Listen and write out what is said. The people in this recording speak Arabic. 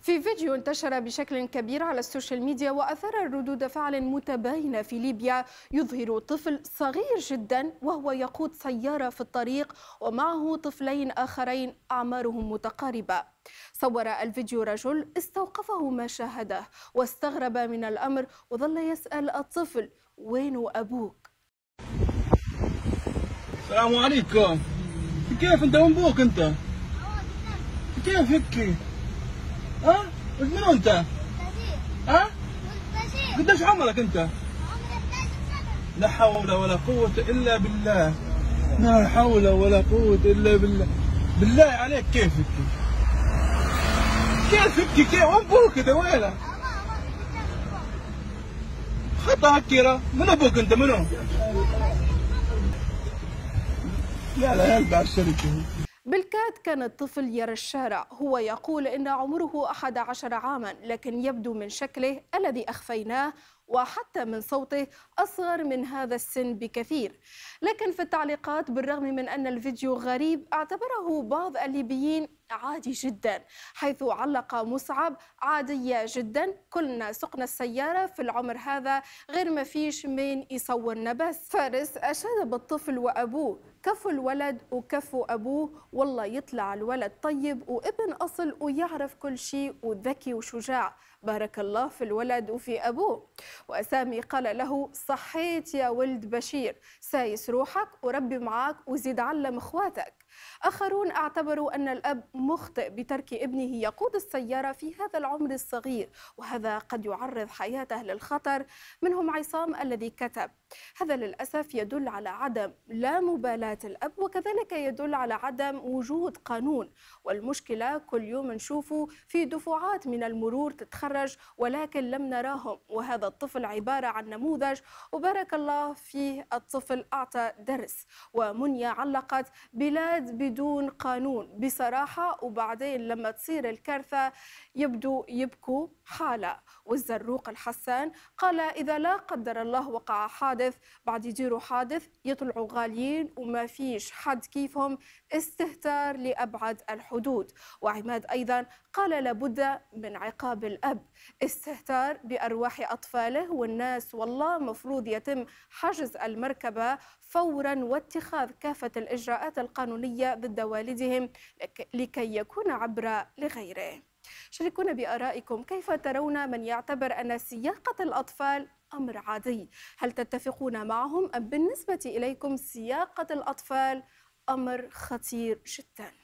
في فيديو انتشر بشكل كبير على السوشيال ميديا وأثار ردود فعل متباينة في ليبيا، يظهر طفل صغير جدا وهو يقود سيارة في الطريق ومعه طفلين آخرين أعمارهم متقاربة. صور الفيديو رجل استوقفه ما شاهده واستغرب من الأمر وظل يسأل الطفل: وين أبوك؟ السلام عليكم. كيف انت وين بوك انت؟ كيف هيك؟ ها؟ منو انت؟ ها؟ قديش عمرك انت؟ عمري 11 سنة. لا حول ولا قوة الا بالله. لا حول ولا قوة الا بالله. بالله عليك كيف هيك؟ كيف هيك؟ كيف وين بوك ده وينه؟ خطأ هكيرة. من ابوك انت منو؟ لا يلبع الشركة. بالكاد كان الطفل يرى الشارع، هو يقول إن عمره 11 عاما، لكن يبدو من شكله الذي أخفيناه وحتى من صوته أصغر من هذا السن بكثير. لكن في التعليقات، بالرغم من أن الفيديو غريب، اعتبره بعض الليبيين عادي جدا، حيث علق مصعب: عادية جدا، كلنا سقنا السيارة في العمر هذا، غير ما فيش مين يصورنا. بس فارس أشاد بالطفل وأبوه: كفوا الولد وكفوا أبوه، والله يطلع الولد طيب وابن أصل ويعرف كل شيء وذكي وشجاع، بارك الله في الولد وفي أبوه. وأسامي قال له: صحيت يا ولد بشير، سايس روحك وربي معاك وزيد علم اخواتك. آخرون اعتبروا أن الأب مخطئ بترك ابنه يقود السيارة في هذا العمر الصغير، وهذا قد يعرض حياته للخطر. منهم عصام الذي كتب: هذا للأسف يدل على عدم لا مبالاة الأب، وكذلك يدل على عدم وجود قانون، والمشكلة كل يوم نشوفه في دفعات من المرور تتخرج ولكن لم نراهم، وهذا الطفل عبارة عن نموذج، وبارك الله فيه، الطفل أعطى درس. ومنيا علقت: بلاد بدون قانون بصراحة، وبعدين لما تصير الكارثة يبدو يبكوا حالة. والزروق الحسان قال: إذا لا قدر الله وقع حادث، بعد يديروا حادث يطلعوا غاليين وما فيش حد كيفهم، استهتار لأبعد الحدود. وعماد أيضا قال: لابد من عقاب الأب، استهتار بأرواح أطفاله، والناس والله مفروض يتم حجز المركبة فورا واتخاذ كافة الإجراءات القانونية ضد والدهم لكي يكون عبرة لغيره. شاركونا بآرائكم، كيف ترون من يعتبر أن سياقة الأطفال أمر عادي؟ هل تتفقون معهم أم بالنسبة إليكم سياقة الأطفال أمر خطير جدا؟